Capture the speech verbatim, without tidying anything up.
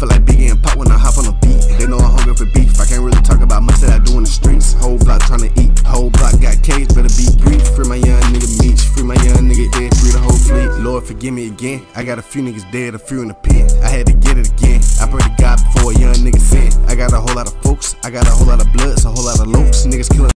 feel like Biggie and Pop when I hop on the beat. They know I'm hungry for beef. I can't really talk about much that I do in the streets. Whole block tryna eat. Whole block got caged, better be brief. Free my young nigga Meech. Free my young nigga Ed. Free the whole fleet. Lord forgive me again. I got a few niggas dead, a few in the pit. I had to get it again.